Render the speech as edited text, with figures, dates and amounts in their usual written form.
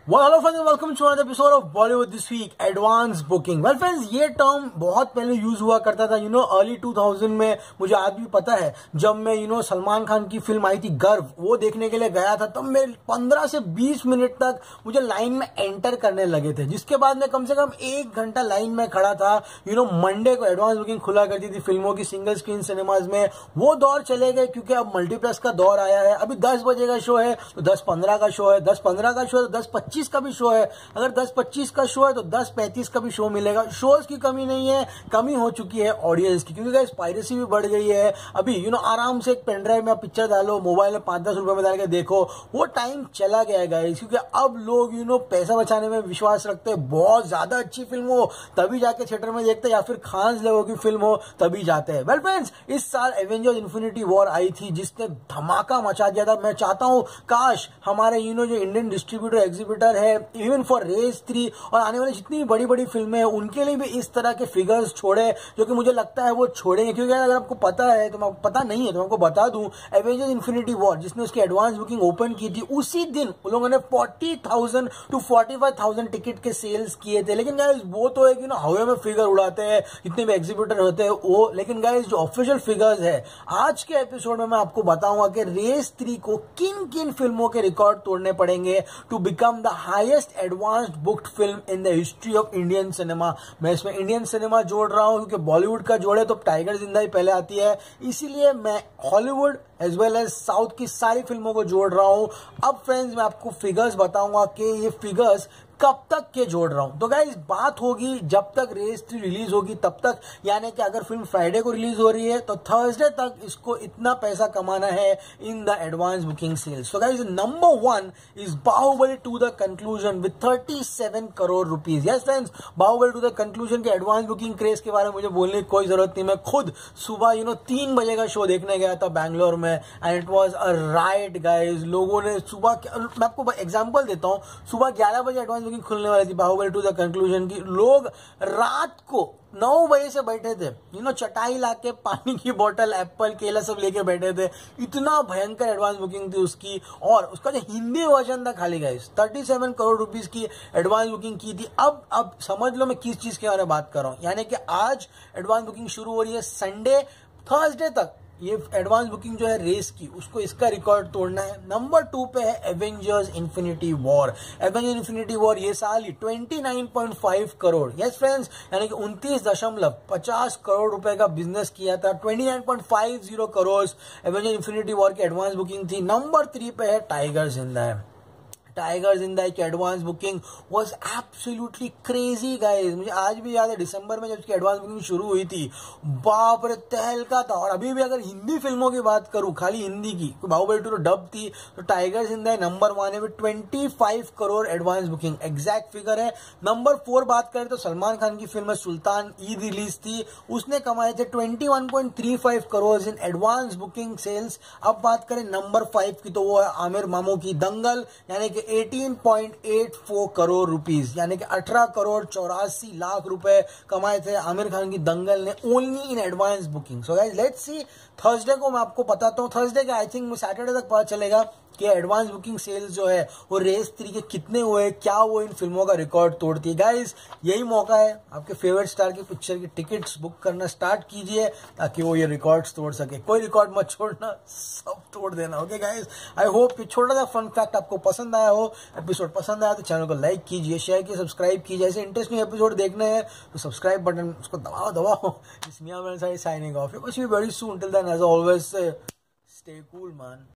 Well, hello friends and welcome to another episode of Bollywood this week. Advance booking. Well friends, ये term बहुत पहले use हुआ करता था. अर्ली 2000 में मुझे आज भी पता है जब मैं सलमान खान की फिल्म आई थी गर्व, वो देखने के लिए गया था. तब मैं 15 से 20 मिनट तक मुझे लाइन में एंटर करने लगे थे, जिसके बाद मैं कम से कम 1 घंटा लाइन में खड़ा था. मंडे को एडवांस बुकिंग खुला करती थी फिल्मों की सिंगल स्क्रीन सिनेमाज में. वो दौर चले गए क्योंकि अब मल्टीप्लेक्स का दौर आया है. अभी 10 बजे का शो है तो 10:15 का शो है, 10:15 का शो है तो 10:25 का भी शो है. अगर 10:25 का शो है तो 10:35 का भी शो मिलेगा. शोज की कमी नहीं है, कमी हो चुकी है ऑडियंस की, क्योंकि गाइस पायरेसी भी बढ़ गई है. अभी आराम से एक पेनड्राइव में पिक्चर डालो, मोबाइल में 5-10 रुपए में डाल के देखो. वो टाइम चला गया गाइस, क्योंकि अब लोग पैसा बचाने में विश्वास रखते हैं. बहुत ज्यादा अच्छी फिल्म हो तभी जाके थिएटर में देखते हैं, या फिर खान लेवल की फिल्म हो तभी जाते हैं. वेल फ्रेंड्स, इस साल एवेंजर्स इन्फिनिटी वॉर आई थी जिसने धमाका मचा दिया था. मैं चाहता हूं काश हमारे जो इंडियन डिस्ट्रीब्यूटर एग्जीबिटर है, इवन फॉर रेस 3 और आने वाली जितनी बड़ी बड़ी फिल्में हैं उनके लिए भी इस तरह के फिगर्स छोड़े, जो कि मुझे लगता है वो छोड़ेंगे. क्योंकि अगर आपको पता है तो पता नहीं है तो मैं आपको बता दूं, एवेंजर्स इन्फिनिटी वॉर जिसने उसकी एडवांस बुकिंग ओपन की थी, उसी दिन उन लोगों ने 40,000 to 45,000 टिकट के सेल्स किए थे. लेकिन गाइस वो तो है कि हवा में फिगर उड़ाते हैं जितने भी एग्जीबिटर होते हैं वो. लेकिन गाइस जो ऑफिशियल फिगर्स है, आज के एपिसोड में मैं आपको बताऊंगा कि रेस 3 को किन किन फिल्मों के रिकॉर्ड तोड़ने पड़ेंगे to become the highest advanced booked film in the history of Indian cinema. मैं इसमें इंडियन सिनेमा जोड़ रहा हूं क्योंकि बॉलीवुड का जोड़े तो टाइगर जिंदा ही पहले आती है, इसीलिए मैं Hollywood as well as south की सारी फिल्मों को जोड़ रहा हूं. अब फ्रेंड्स मैं आपको फिगर्स बताऊंगा कि ये फिगर्स कब तक के जोड़ रहा हूं. तो गाइस बात होगी जब तक रेस 3 रिलीज होगी तब तक, यानी कि अगर फिल्म फ्राइडे को रिलीज हो रही है तो थर्सडे तक इसको इतना पैसा कमाना है in the advance booking sales. So guys number 1 is Baahubali two the conclusion with 37 crore rupees. Yes friends, Baahubali two the conclusion के एडवांस बुकिंग क्रेज के बारे में मुझे बोलने की कोई जरूरत नहीं. मैं खुद सुबह 3 बजे का शो देखने गया था बैंगलोर में, and it was a right guys. लोगों ने सुबह, मैं आपको एग्जाम्पल देता हूं, सुबह 11 बजे एडवांस खुलने वाली थी बाहुबली टू द कंक्लूजन की. लोग रात को 9 बजे से बैठे थे, चटाई लाके पानी की बोतल, एप्पल, केला सब लेके बैठे थे. इतना भयंकर एडवांस बुकिंग थी उसकी. और उसका जो हिंदी वर्जन था खाली गाइस 37 करोड़ रुपीस की एडवांस बुकिंग की थी. अब समझ लो मैं किस चीज के बारे में बात कर रहा हूं. यानी कि आज एडवांस बुकिंग शुरू हो रही है, संडे थर्सडे तक ये एडवांस बुकिंग जो है रेस की, उसको इसका रिकॉर्ड तोड़ना है. नंबर 2 पे है Avengers Infinity War. Avengers Infinity War ये साल ही 29.5 करोड़, यस फ्रेंड्स, यानी कि 29.50 करोड़ रुपए का बिजनेस किया था. 29.50 करोड़ एवेंजर्स इन्फिनिटी वॉर की एडवांस बुकिंग थी. नंबर 3 पे है टाइगर जिंदा है. टाइगर जिंदा की advance booking was absolutely crazy guys. मुझे आज भी याद है दिसंबर में जब उसकी एडवांस बुकिंग शुरू हुई थी, बाप रे तहलका था. और अभी भी अगर हिंदी फिल्मों की बात करूं, खाली हिंदी की, बाहुबली 2 तो डब थी, तो टाइगर जिंदा नंबर 1 है with 25 crore advance booking. Exact figure है. नंबर 4 बात करें तो सलमान खान की फिल्म सुल्तान ईद रिलीज थी, उसने कमाए थे 21.35 crore in advance booking sales. अब बात करें नंबर 5 की तो वो है आमिर मामू की दंगल, यानी कि 18.84 करोड़ रुपीस, यानी कि 18 करोड़ 84 लाख रुपए कमाए थे आमिर खान की दंगल ने only in advance booking. So guys let's see, Thursday को मैं आपको बताता हूं. थर्सडे का आई थिंक सैटरडे तक पता चलेगा कि एडवांस बुकिंग सेल्स जो है वो रेस 3 के कितने हुए, क्या वो इन फिल्मों का रिकॉर्ड तोड़ती है. गाइस यही मौका है, आपके फेवरेट स्टार की पिक्चर की टिकट्स बुक करना स्टार्ट कीजिए ताकि वो ये रिकॉर्ड्स तोड़ सके. कोई रिकॉर्ड मत छोड़ना, सब तोड़ देना. ओके गाइस, आई होप कि छोटा सा फन फैक्ट आपको पसंद आया हो. एपिसोड पसंद आया तो चैनल को लाइक कीजिए, शेयर कीजिए, सब्सक्राइब कीजिए. ऐसे इंटरेस्टिंग एपिसोड देखने हैं तो सब्सक्राइब बटन उसको दबाओ. इस मियां मेरे side signing off. See very soon. Till then as always stay cool man.